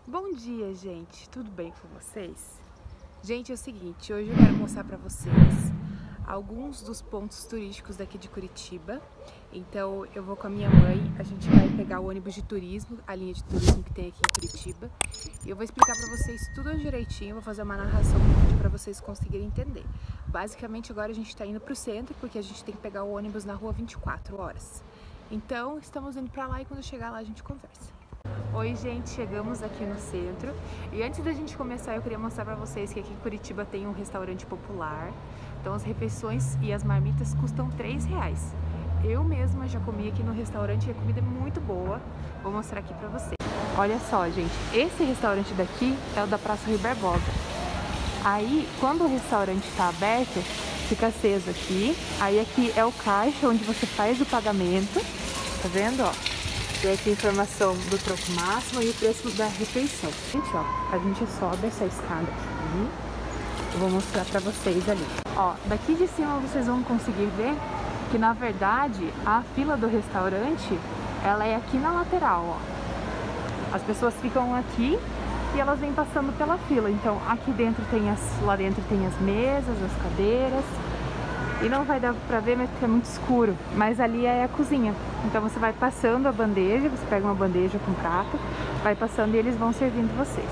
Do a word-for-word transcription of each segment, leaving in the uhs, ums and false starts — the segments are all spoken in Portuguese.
Bom dia, gente! Tudo bem com vocês? Gente, é o seguinte, hoje eu quero mostrar pra vocês alguns dos pontos turísticos daqui de Curitiba. Então eu vou com a minha mãe, a gente vai pegar o ônibus de turismo, a linha de turismo que tem aqui em Curitiba. E eu vou explicar pra vocês tudo direitinho, vou fazer uma narração para vocês conseguirem entender. Basicamente agora a gente tá indo pro centro, porque a gente tem que pegar o ônibus na rua vinte e quatro horas. Então estamos indo pra lá e quando chegar lá a gente conversa. Oi gente, chegamos aqui no centro e antes da gente começar eu queria mostrar pra vocês que aqui em Curitiba tem um restaurante popular. Então as refeições e as marmitas custam três reais. Eu mesma já comi aqui no restaurante e a comida é muito boa. Vou mostrar aqui pra vocês. Olha só gente, esse restaurante daqui é o da Praça Rui Barbosa. Aí quando o restaurante tá aberto, fica aceso aqui. Aí aqui é o caixa onde você faz o pagamento, tá vendo ó? Tem aqui a informação do troco máximo e o preço da refeição. Gente, ó, a gente sobe essa escada aqui. Eu vou mostrar pra vocês ali. Ó, daqui de cima vocês vão conseguir ver que, na verdade, a fila do restaurante, ela é aqui na lateral, ó. As pessoas ficam aqui e elas vêm passando pela fila. Então, aqui dentro tem as, lá dentro tem as mesas, as cadeiras. E não vai dar pra ver, mas é muito escuro. Mas ali é a cozinha. Então você vai passando a bandeja, você pega uma bandeja com prato, vai passando e eles vão servindo vocês.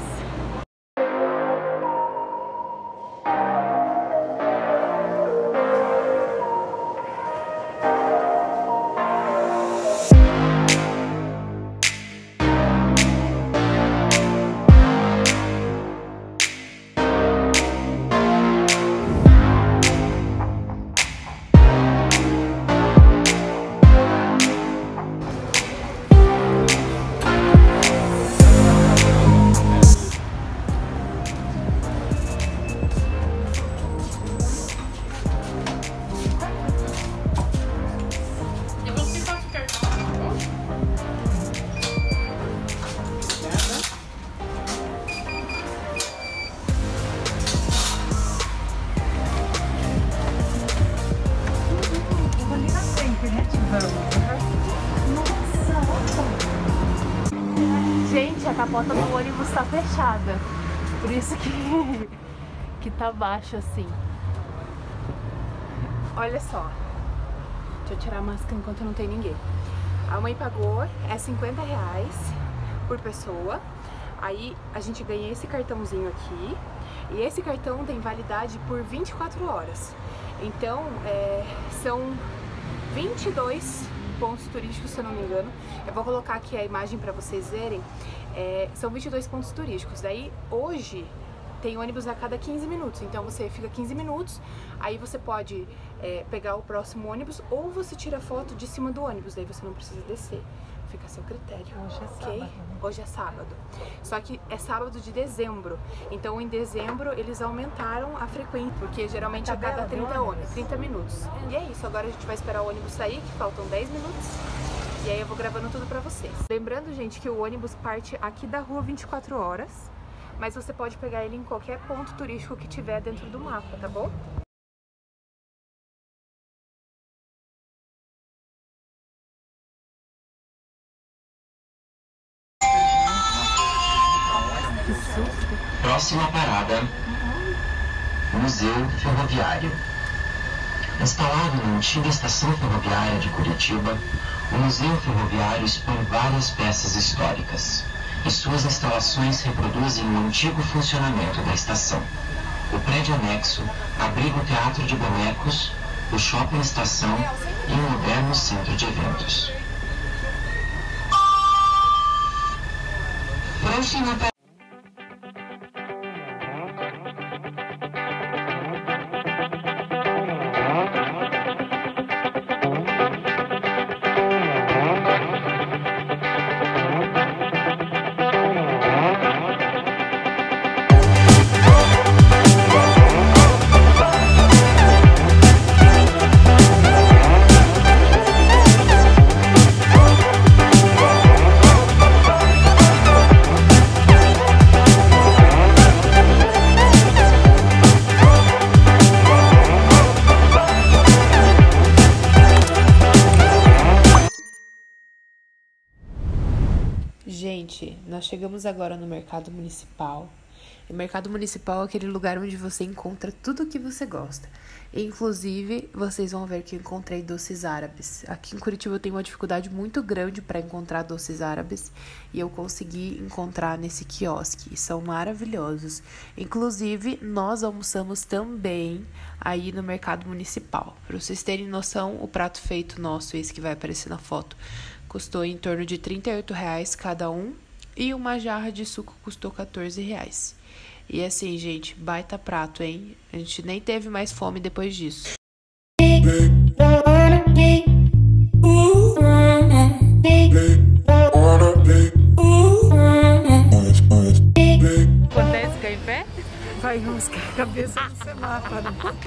Gente, a capota do ônibus tá fechada, por isso que, que tá baixo assim. Olha só, deixa eu tirar a máscara enquanto não tem ninguém. A mãe pagou, é cinquenta reais por pessoa. Aí a gente ganha esse cartãozinho aqui. E esse cartão tem validade por vinte e quatro horas. Então, é, são vinte e dois pontos turísticos, se eu não me engano. Eu vou colocar aqui a imagem para vocês verem. É, são vinte e dois pontos turísticos. Daí, hoje, tem ônibus a cada quinze minutos. Então, você fica quinze minutos, aí você pode é, pegar o próximo ônibus ou você tira foto de cima do ônibus. Daí você não precisa descer. Fica a seu critério. Hoje é okay? sábado. Né? Hoje é sábado. Só que é sábado de dezembro. Então, em dezembro, eles aumentaram a frequência, porque geralmente a cada trinta ônibus, trinta minutos. E é isso. Agora a gente vai esperar o ônibus sair, que faltam dez minutos. E aí eu vou gravando tudo pra vocês. Lembrando, gente, que o ônibus parte aqui da rua vinte e quatro horas, mas você pode pegar ele em qualquer ponto turístico que tiver dentro do mapa, tá bom? Que susto! Próxima parada, Museu Ferroviário. Instalado na antiga estação ferroviária de Curitiba, o Museu Ferroviário expõe várias peças históricas, e suas instalações reproduzem o antigo funcionamento da estação. O prédio anexo abriga o Teatro de Bonecos, o Shopping Estação e um moderno centro de eventos. Próxima chegamos agora no Mercado Municipal. O Mercado Municipal é aquele lugar onde você encontra tudo o que você gosta. Inclusive, vocês vão ver que eu encontrei doces árabes. Aqui em Curitiba eu tenho uma dificuldade muito grande para encontrar doces árabes e eu consegui encontrar nesse quiosque. São maravilhosos. Inclusive, nós almoçamos também aí no Mercado Municipal. Para vocês terem noção, o prato feito nosso, esse que vai aparecer na foto, custou em torno de trinta e oito reais cada um e uma jarra de suco custou quatorze reais. E assim, gente, baita prato, hein? A gente nem teve mais fome depois disso. Acontece cair em pé? Vai ruscar a cabeça no semáforo.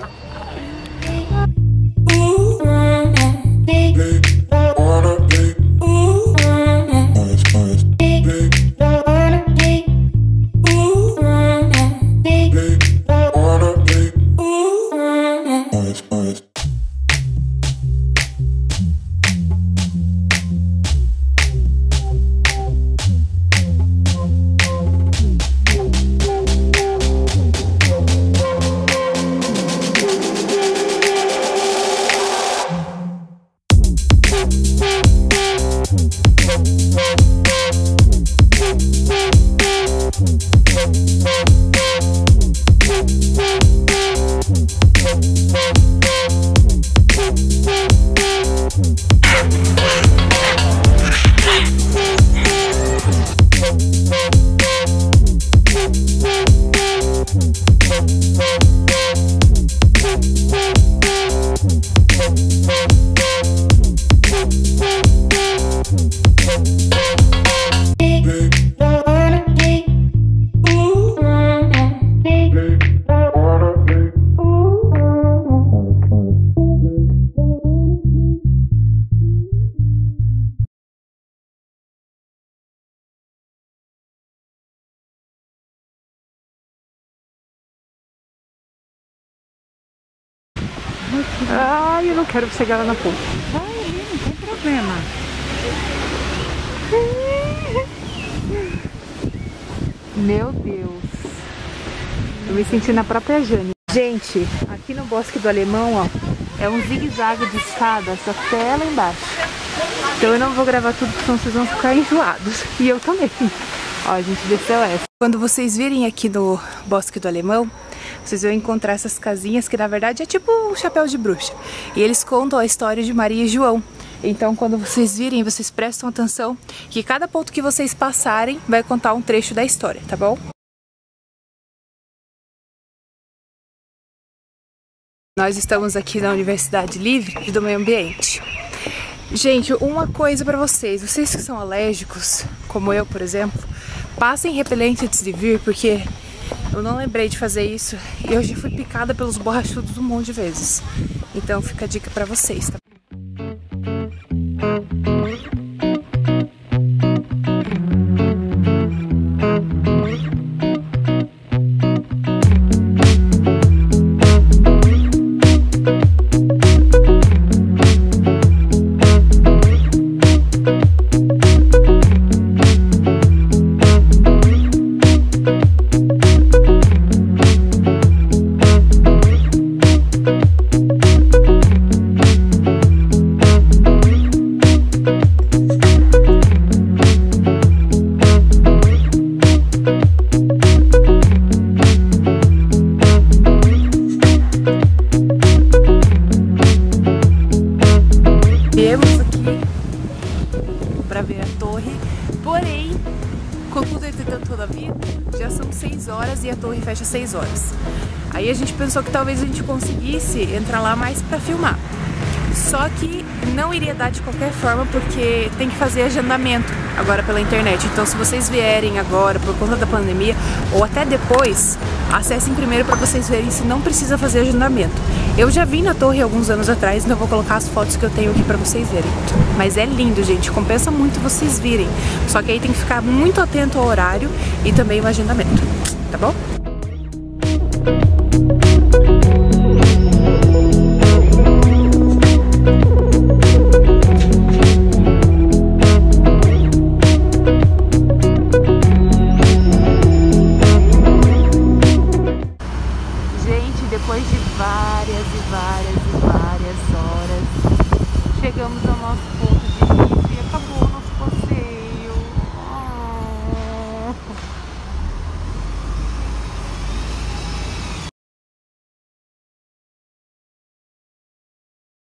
Ai, eu não quero chegar lá na ponta. Vai ali, não tem problema. Meu Deus. Eu me senti na própria Jane. Gente, aqui no Bosque do Alemão, ó, é um zigue-zague de escadas até lá embaixo. Então eu não vou gravar tudo, porque senão vocês vão ficar enjoados. E eu também. Ó, a gente desceu essa. Quando vocês virem aqui no Bosque do Alemão, vocês vão encontrar essas casinhas que na verdade é tipo um chapéu de bruxa. E eles contam a história de Maria e João. Então quando vocês virem, vocês prestam atenção que cada ponto que vocês passarem vai contar um trecho da história, tá bom? Nós estamos aqui na Universidade Livre do Meio Ambiente. Gente, uma coisa pra vocês, vocês que são alérgicos, como eu, por exemplo, passem repelente antes de vir, porque eu não lembrei de fazer isso e eu já fui picada pelos borrachudos um monte de vezes. Então fica a dica pra vocês, tá? Viemos aqui para ver a torre, porém, contudo entretanto todavia, já são seis horas e a torre fecha às seis horas. Aí a gente pensou que talvez a gente conseguisse entrar lá mais para filmar. Só que não iria dar de qualquer forma porque tem que fazer agendamento agora pela internet. Então se vocês vierem agora por conta da pandemia ou até depois, acessem primeiro para vocês verem se não precisa fazer agendamento. Eu já vim na torre alguns anos atrás, então eu vou colocar as fotos que eu tenho aqui para vocês verem. Mas é lindo, gente, compensa muito vocês virem. Só que aí tem que ficar muito atento ao horário e também o agendamento, tá bom? de várias e várias e várias horas, chegamos ao nosso ponto de